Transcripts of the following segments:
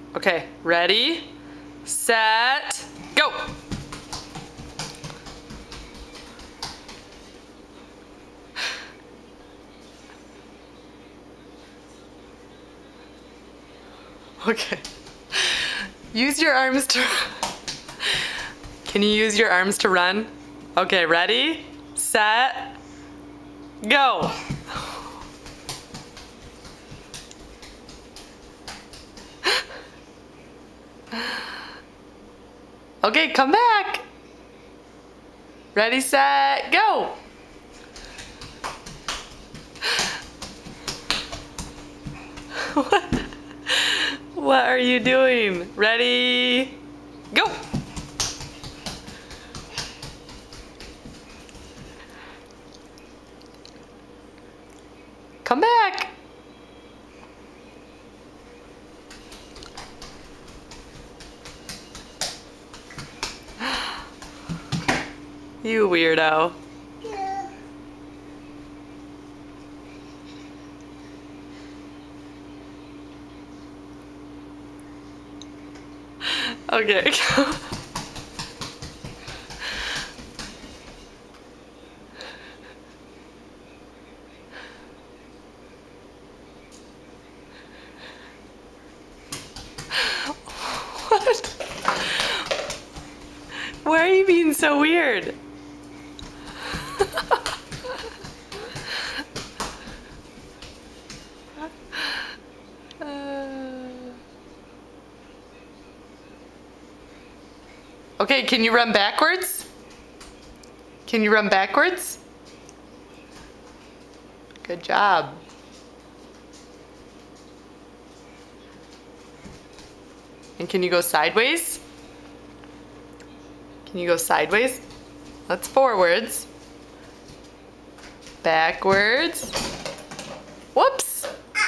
Okay, ready, set, go. Okay. Use your arms to... Can you use your arms to run? Okay, ready, set, go. Okay, come back. Ready, set, go. What are you doing? Ready, go. Come back. You weirdo. Okay. What? Why are you being so weird? Okay, can you run backwards? Can you run backwards? Good job. And can you go sideways? Can you go sideways? That's forwards. Backwards. Whoops.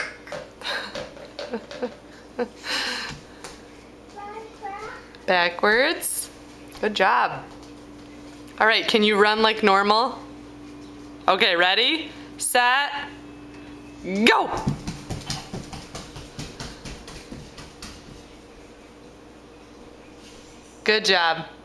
Backwards. Good job. All right, can you run like normal? Okay, ready, set, go. Good job.